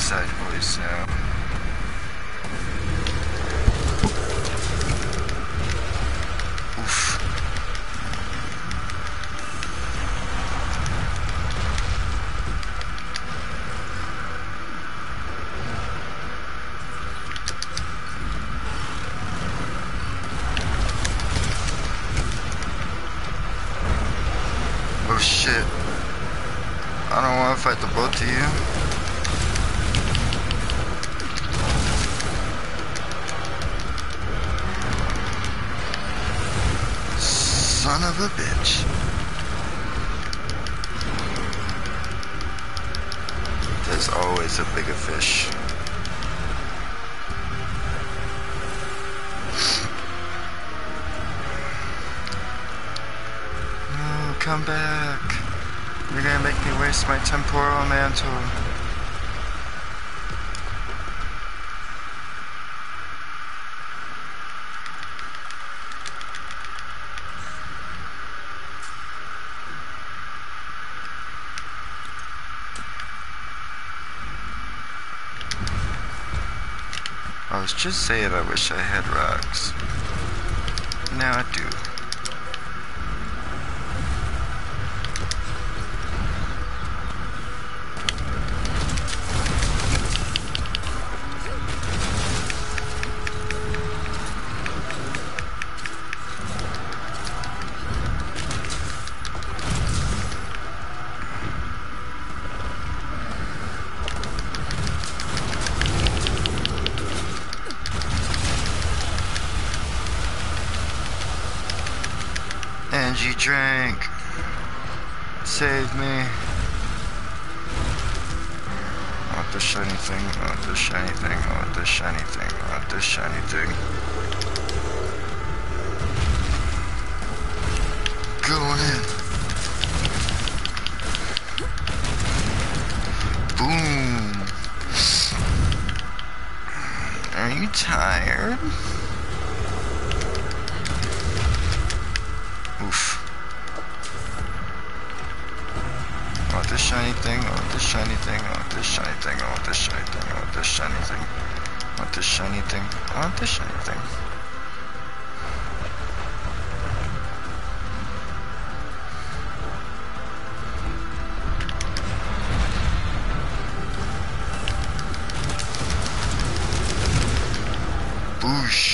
inside voice now. Oof. Oh shit. I don't want to fight the both of you. Son of a bitch. There's always a bigger fish. No, come back. You're gonna make me waste my temporal mantle. I was just saying I wish I had rocks. Now I do. Energy drink. Save me. I want the shiny thing. I want the shiny thing. I want the shiny thing. I want the shiny thing. Going in. Boom. Are you tired? Oof. I want this shiny thing, I want this shiny thing, I want this shiny thing, I want this shiny thing, I want this shiny thing, I want this shiny thing, I want this shiny thing. Boosh.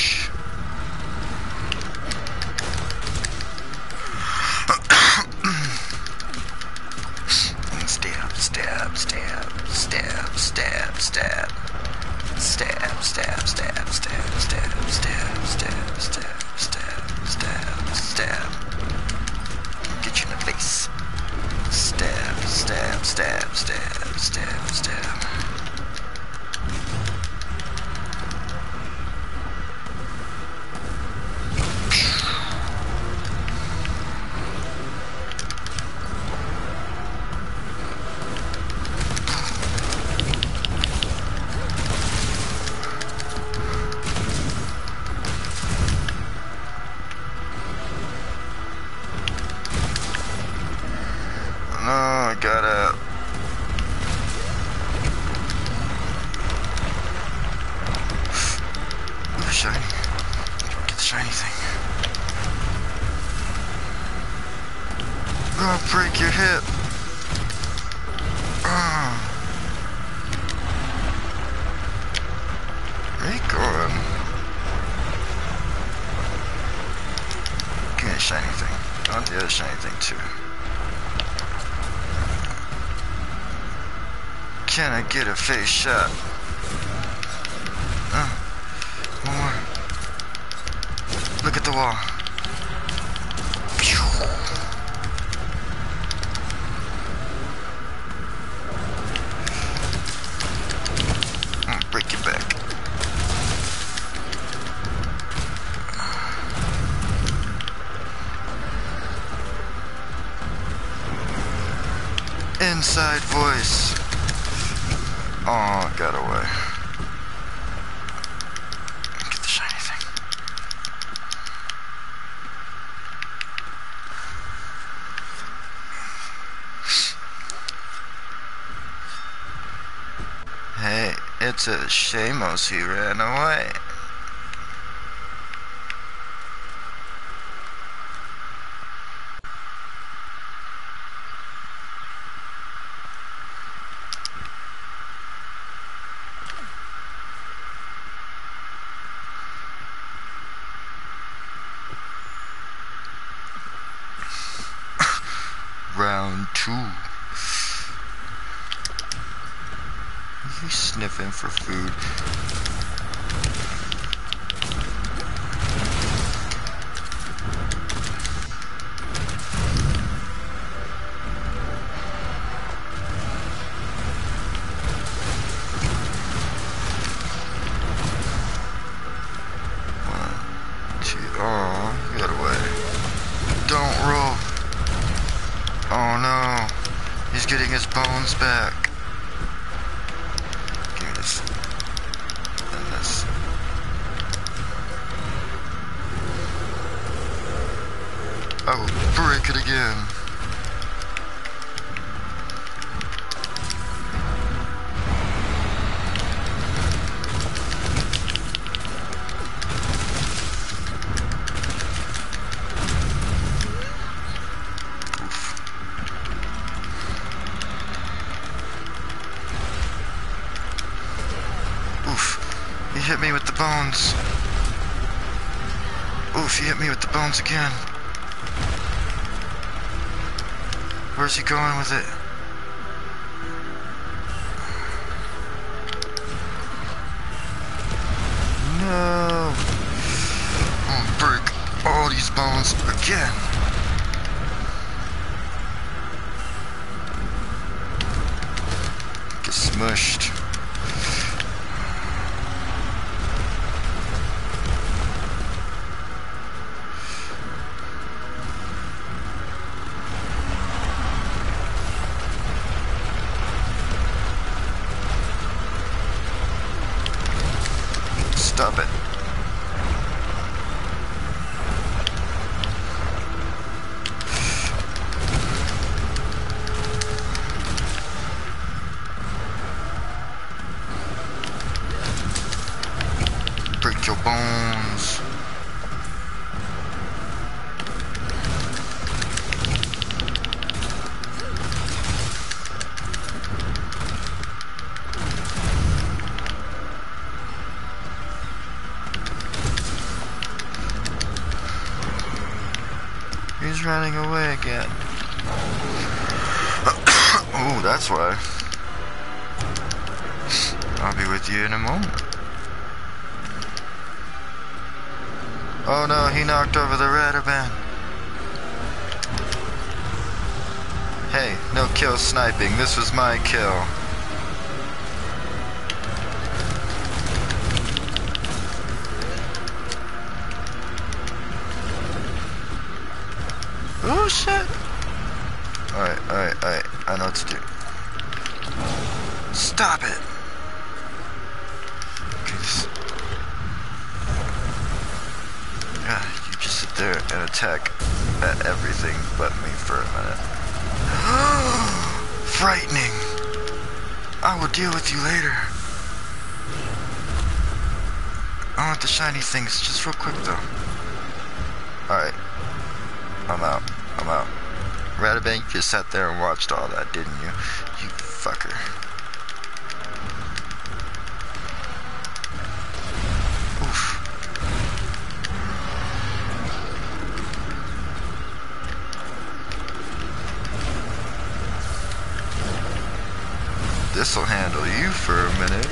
Break your hip. Where you going? Give me a shiny thing. I want the other shiny thing too. Can I get a face shot? One more. Look at the wall. Break your back. Inside voice. Oh, got away. Get the shiny thing. Hey, it's a Shamos, he ran away. Round 2. He's sniffing for food. Oh, get away. Don't roll. Oh no. He's getting his bones back. Give me this. And this. I will break it again. He hit me with the bones. Oof, he hit me with the bones again. Where's he going with it? No. I'm gonna break all these bones again. Get smushed. Stop it. Break your bones. He's running away again. Oh, that's why. I'll be with you in a moment. Oh no, he knocked over the radar band. Hey, no kill sniping. This was my kill. Oh shit! Alright. I know what to do. Stop it! Yeah, you just sit there and attack at everything but me for a minute. Frightening! I will deal with you later. I want the shiny things, just real quick though. Alright. I'm out. Ratabank, you just sat there and watched all that, didn't you? You fucker. Oof. This'll handle you for a minute.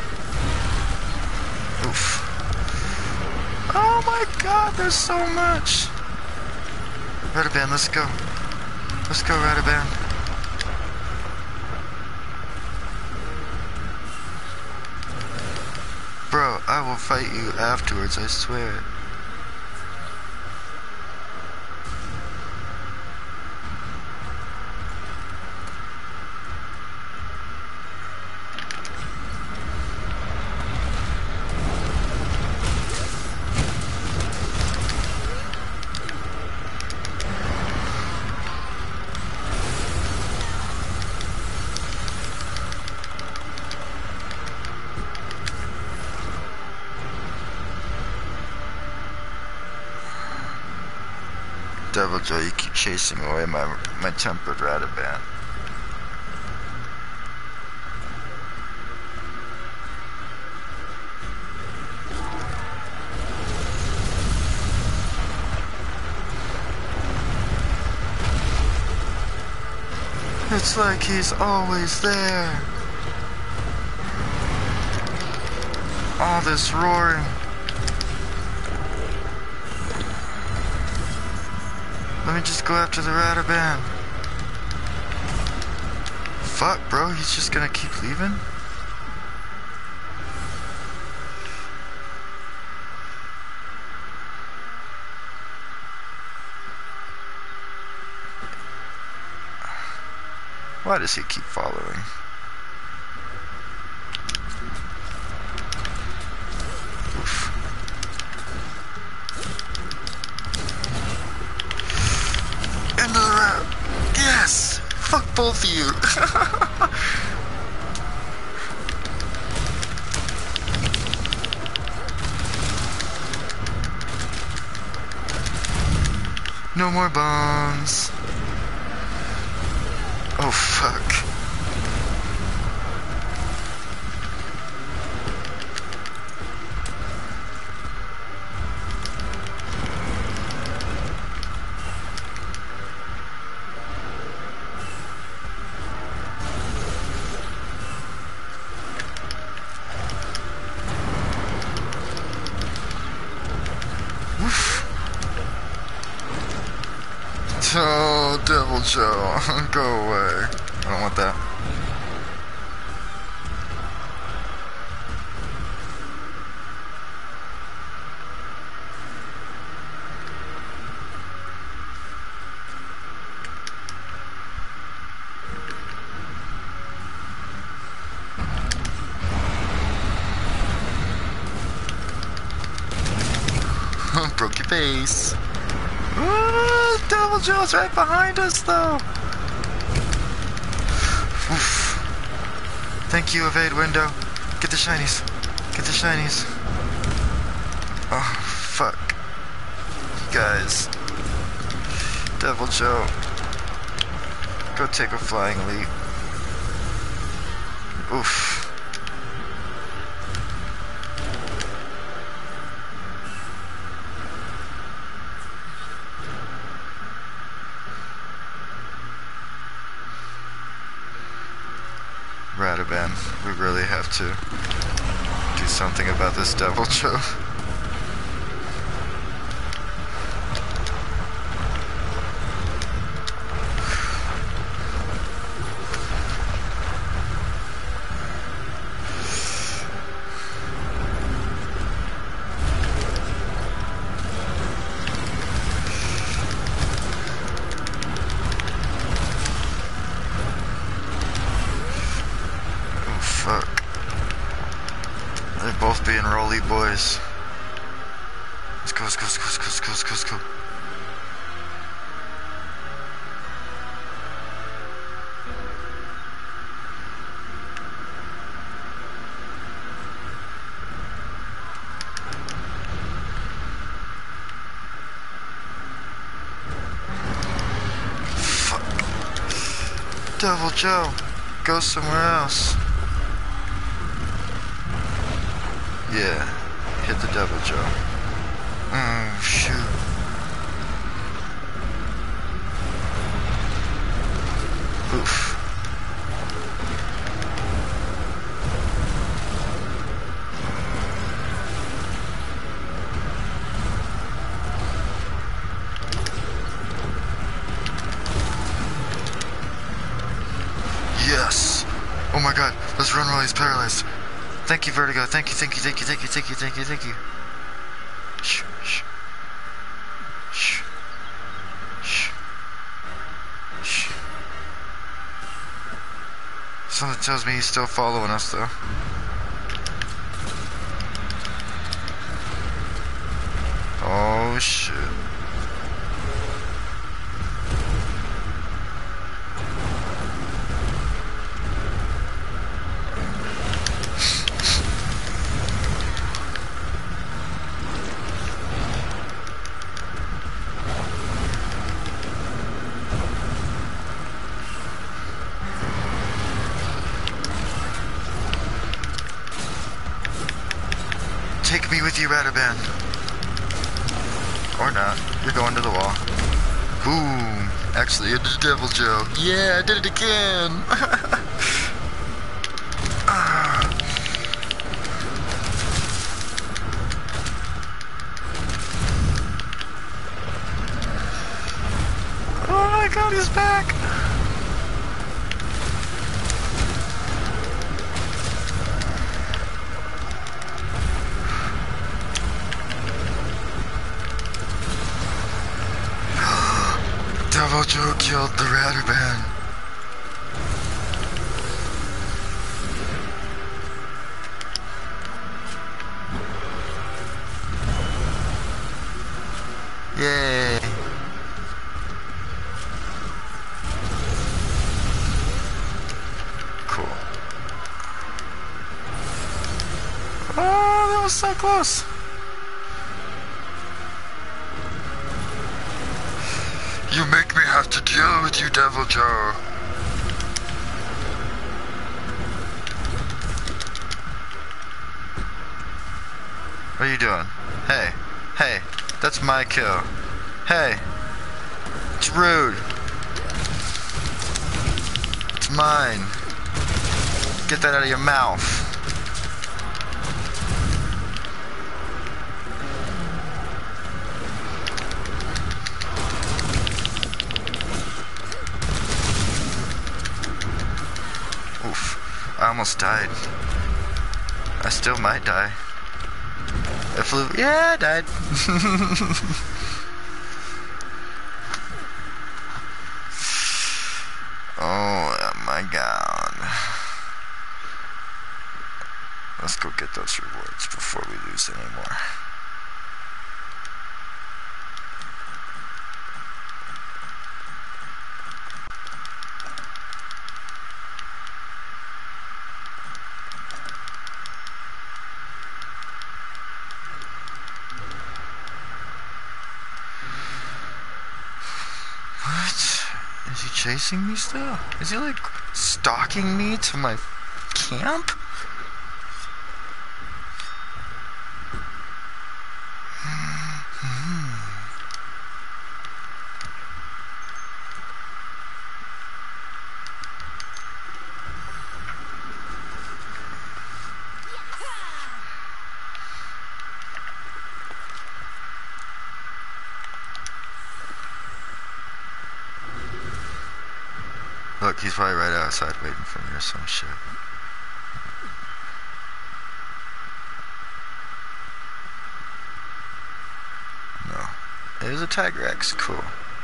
Oof. Oh my god, there's so much. Rataban, let's go. Let's go, Rataban. Bro, I will fight you afterwards, I swear. Devil Joe, you keep chasing away my tempered Radaban. It's like he's always there. All this roaring. Let me just go after the Radaban. Fuck, bro, he's just gonna keep leaving? Why does he keep following? Oof. Into the rat. Yes! Fuck both of you. No more bombs. Oh fuck. Oh, Devil Joe, go away. I don't want that. Broke your face. Ooh, Devil Joe's right behind us, though. Oof. Thank you, evade window. Get the shinies. Get the shinies. Oh, fuck. You guys. Devil Joe. Go take a flying leap. Oof. Radaban, we really have to do something about this Devil Joe. Fuck. They're both being roly boys. Let's go, let's go, let's go, let's go, let's go, let's go, let's go. Fuck. Devil Joe, go somewhere else. Yeah, hit the Devil Joe. Oh, shoot. Oof. Yes! Oh my god, let's run while he's paralyzed. Thank you, Vertigo. Thank you, thank you, thank you, thank you, thank you, thank you, thank you. Shh, shh. Shh. Shh. Shh. Something tells me he's still following us, though. Oh, shit. Take me with you, Radaban. Or not. You're going to the wall. Boom. Actually, it's Devil Joe. Yeah, I did it again. Oh my god, he's back. Devil Joe killed the Radaban. Yay. Cool. Oh, that was so close. You make me have to deal with you, Devil Joe. What are you doing? Hey, hey, that's my kill. Hey, it's rude. It's mine. Get that out of your mouth. I almost died. I still might die. I flew. Yeah, I died. Oh my god. Let's go get those rewards before we lose any more. Is he chasing me still? Is he like stalking me to my camp? Look, he's probably right outside waiting for me or some shit. No. There's a Tigrex. Cool.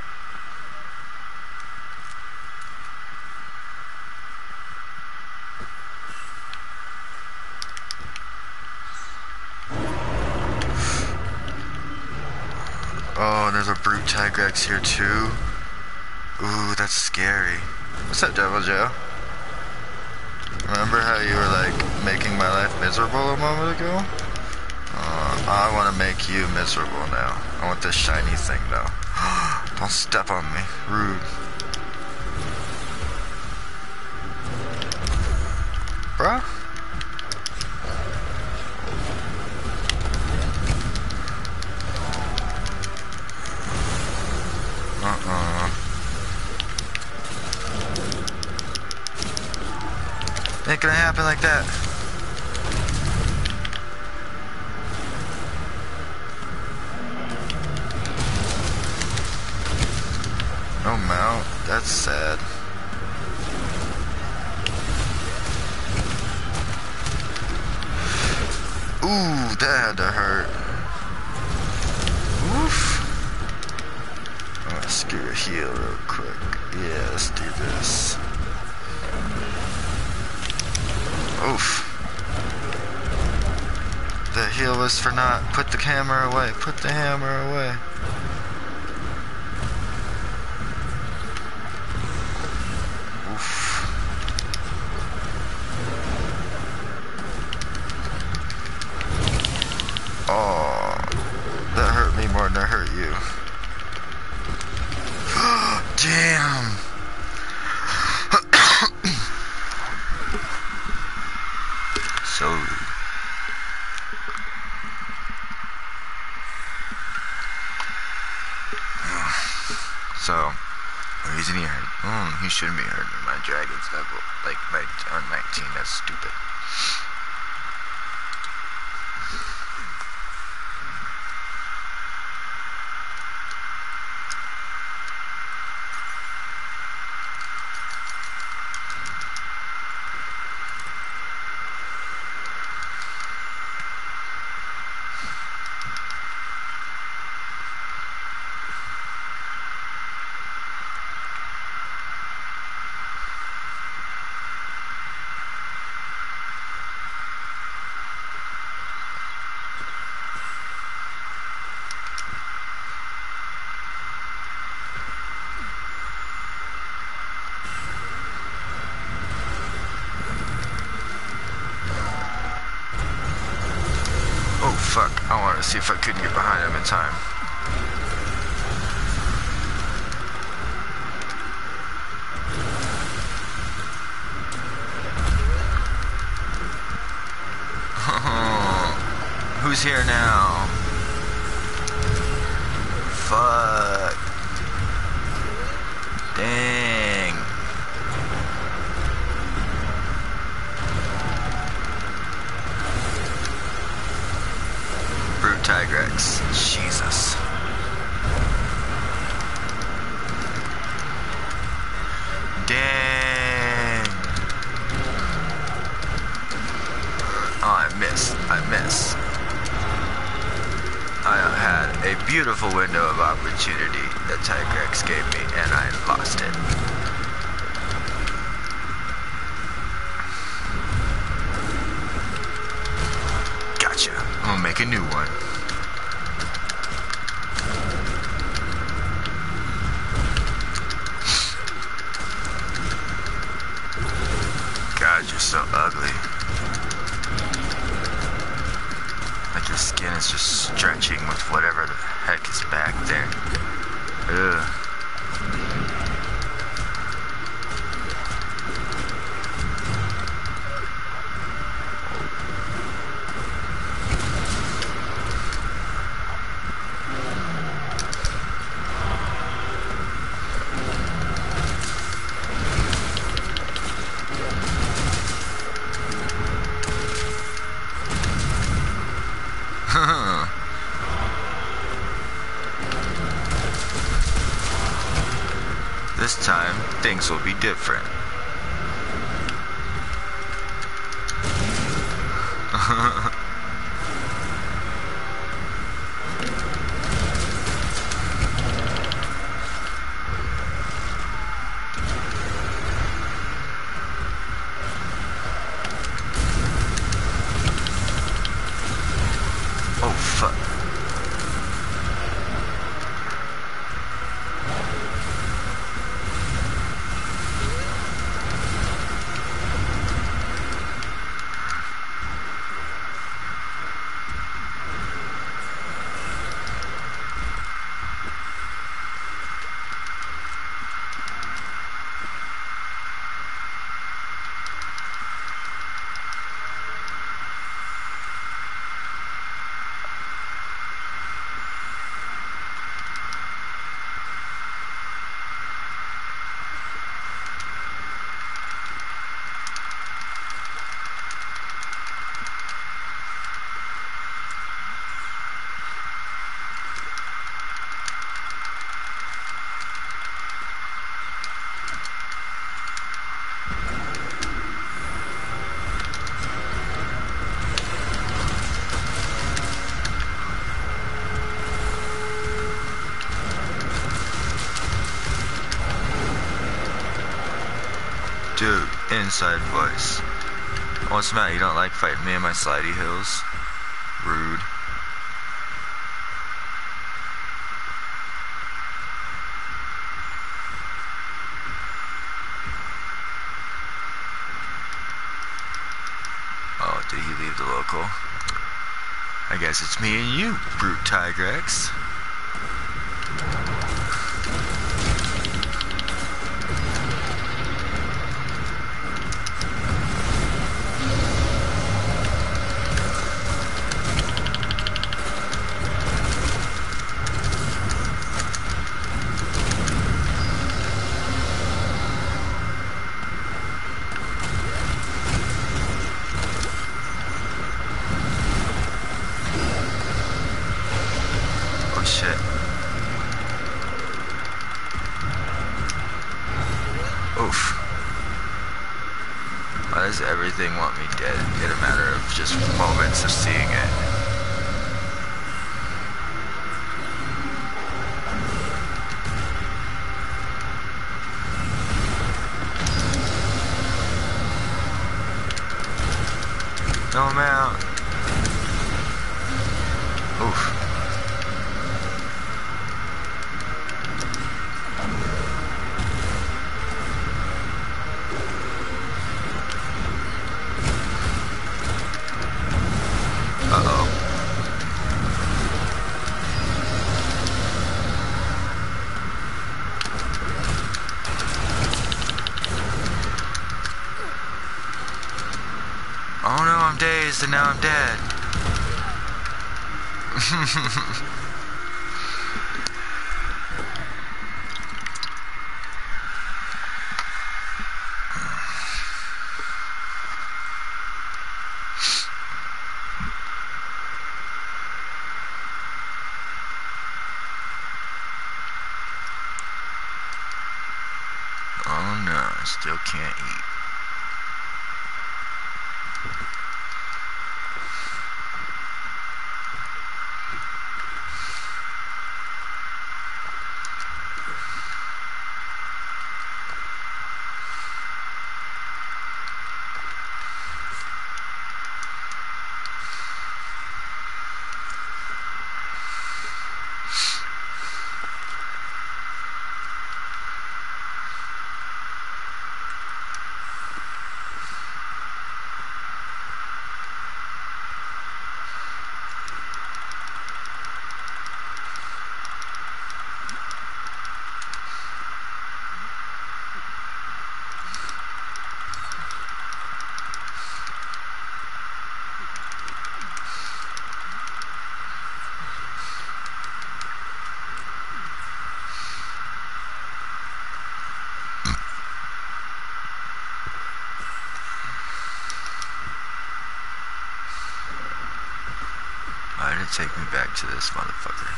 Oh, and there's a brute Tigrex here too. Ooh, that's scary. What's up, Devil Joe? Remember how you were like making my life miserable a moment ago? I want to make you miserable now. I want this shiny thing though. Don't step on me. Rude. Bruh? Ain't gonna happen like that. No mount. That's sad. Ooh, that had to hurt. Oof. I'm gonna skew a heal real quick. Yeah, let's do this. Oof. The heal was for not. Put the hammer away. Put the hammer away. Oof. Oh, that hurt me more than it hurt you. Damn. So So, isn't he hurt? He shouldn't be hurting. My dragon's level, like, on 19. That's stupid. Oh fuck, I wanted to see if I couldn't get behind him in time. Who's here now? Fuck. Dang. Brute Tigrex. Jesus. Dang. Oh, I missed. I had a beautiful window of opportunity that Tigrex gave me, and I lost it. Gotcha. I'm gonna make a new one. God, you're so ugly. Like your skin is just stretching with whatever the heck is back there. Ugh. This time, things will be different. Oh, fuck. Dude, inside voice. What's the matter? You don't like fighting me in my slidey hills? Rude. Oh, did he leave the local? I guess it's me and you, Brute Tigrex. does everything want me dead in a matter of just moments of seeing it? No, I'm out. Oof. Oh no, I'm dazed and now I'm dead. Oh no, I still can't eat. Why did it take me back to this motherfucker?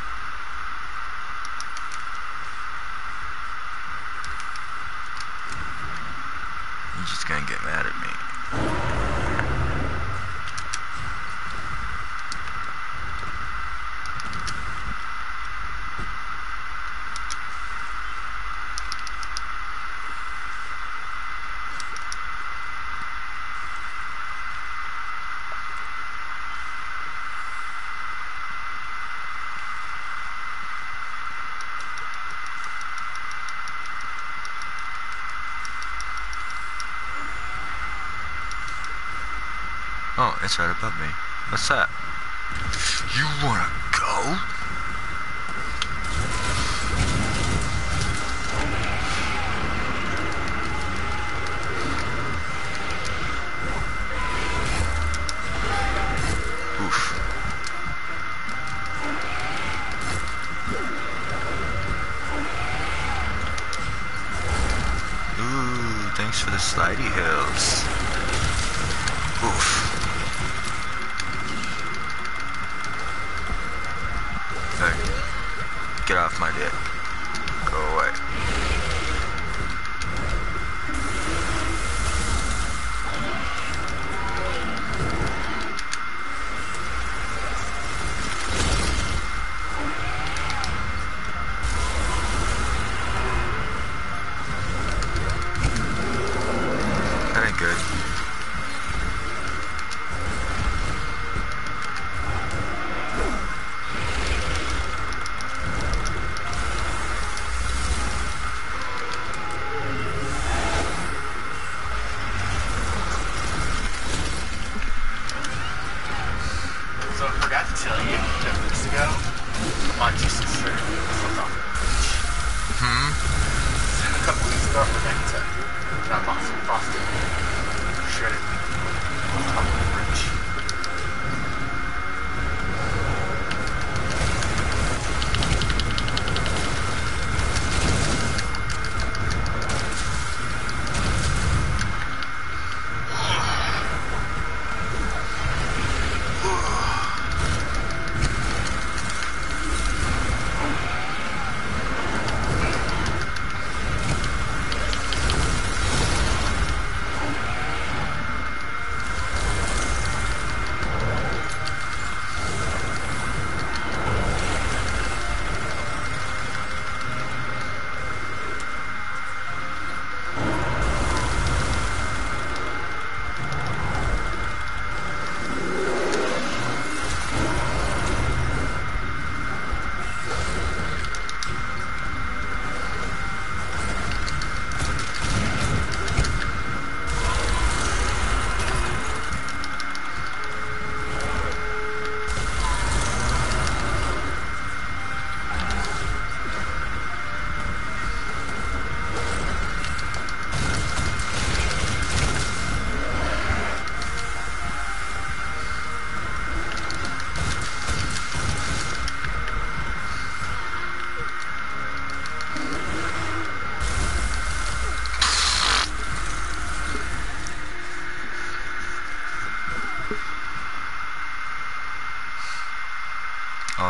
You're just gonna get mad at me. Oh, it's right above me. What's that? You wanna go? Oof. Ooh, thanks for the slidey hills. Oof. Get off my dick. Go away. That ain't good.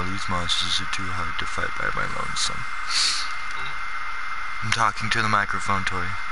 all these monsters are too hard to fight by my lonesome. I'm talking to the microphone, Tori.